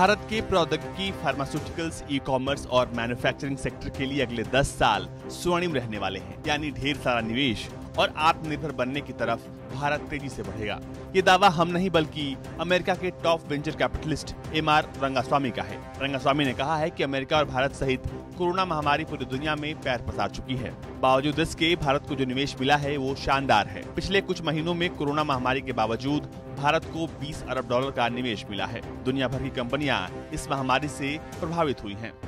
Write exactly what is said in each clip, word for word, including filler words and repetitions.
भारत के प्रौद्योगिकी, pharmaceuticals, e commerce और मैन्युफैक्चरिंग सेक्टर के लिए अगले दस साल स्वर्णिम रहने वाले हैं। यानी ढेर सारा निवेश और आत्मनिर्भर बनने की तरफ भारत तेजी से बढ़ेगा। ये दावा हम नहीं बल्कि अमेरिका के top venture capitalist M R Rangaswamy का है। रंगास्वामी ने कहा है कि अमेरिका और भारत सहित कोरोना महामारी पूरी दुनिया में पैर पसार चुकी है। बावजूद इसके भारत को जो निवेश मिला है वो शानदार है। पिछले कुछ महीनों में कोरोना महामारी के बावजूद भारत को बीस अरब डॉलर का निवेश मिला है। दुनिया भर की कंपनियां इस महामारी से प्रभावित हुई हैं।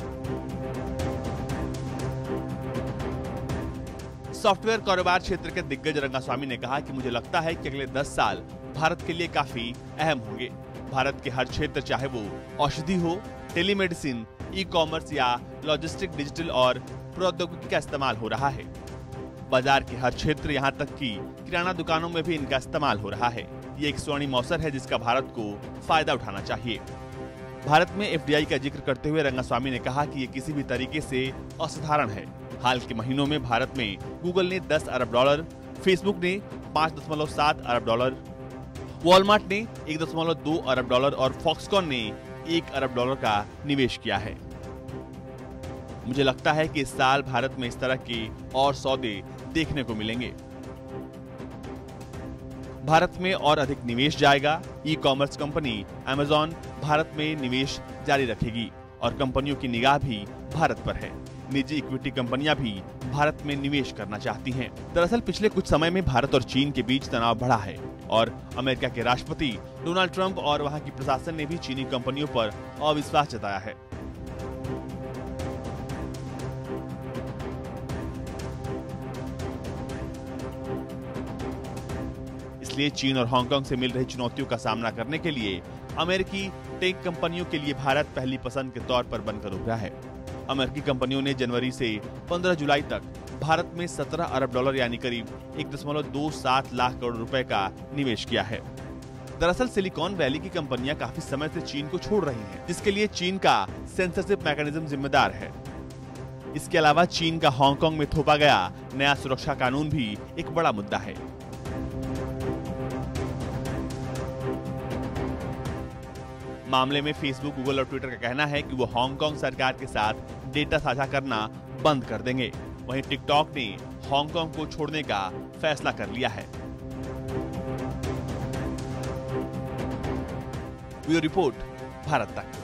सॉफ्टवेयर कारोबार क्षेत्र के दिग्गज रंगास्वामी ने कहा कि मुझे लगता है कि अगले दस साल भारत के लिए काफी अहम होंगे। भारत के हर क्षेत्र, चाहे वो औषधि हो, टेलीमेडिसिन, ई कॉमर्स या लॉजिस्टिक, डिजिटल और प्रौद्योगिकी का इस्तेमाल हो रहा है। बाजार के हर क्षेत्र, यहाँ तक कि किराना दुकानों में भी इनका इस्तेमाल हो रहा है। ये एक स्वर्णिम अवसर है जिसका भारत को फायदा उठाना चाहिए। भारत में एफ डी आई का जिक्र करते हुए रंगास्वामी ने कहा कि ये किसी भी तरीके से असाधारण है। हाल के महीनों में भारत में गूगल ने दस अरब डॉलर, फेसबुक ने पाँच दशमलव सात अरब डॉलर, वॉलमार्ट ने एक दशमलव दो अरब डॉलर और फॉक्सकॉन ने एक अरब डॉलर का निवेश किया है। मुझे लगता है कि इस साल भारत में इस तरह के और सौदे देखने को मिलेंगे। भारत में और अधिक निवेश जाएगा। E commerce company Amazon Bharat में निवेश जारी रखेगी और कंपनियों की निगाह भी भारत पर है। निजी इक्विटी कंपनियां भी भारत में निवेश करना चाहती हैं। दरअसल पिछले कुछ समय में भारत और चीन के बीच तनाव बढ़ा है और अमेरिका के राष्ट्रपति डोनाल्ड ट्रंप और वहां की प्रशासन ने भी चीनी कंपनियों पर अविश्वास जताया है। इसलिए चीन और हांगकांग से मिल रही चुनौतियों का सामना करने के लिए अमेरिकी टेक कंपनियों के लिए भारत पहली पसंद के तौर पर बनकर उभरा है। अमेरिकी कंपनियों ने जनवरी से पंद्रह जुलाई तक भारत में सत्रह अरब डॉलर यानी करीब एक दशमलव दो सात लाख करोड़ रुपए का निवेश किया है। दरअसल सिलिकॉन वैली की कंपनियां काफी समय से चीन को छोड़ रही हैं, जिसके लिए चीन का सेंसरशिप मैकेनिज्म जिम्मेदार है। इसके अलावा चीन का हांगकांग में थोपा गया नया सुरक्षा कानून भी एक बड़ा मुद्दा है। मामले में फेसबुक, गूगल और ट्विटर का कहना है कि वो हांगकांग सरकार के साथ डेटा साझा करना बंद कर देंगे। वहीं टिकटॉक ने हांगकांग को छोड़ने का फैसला कर लिया है। ब्यूरो रिपोर्ट, भारत तक।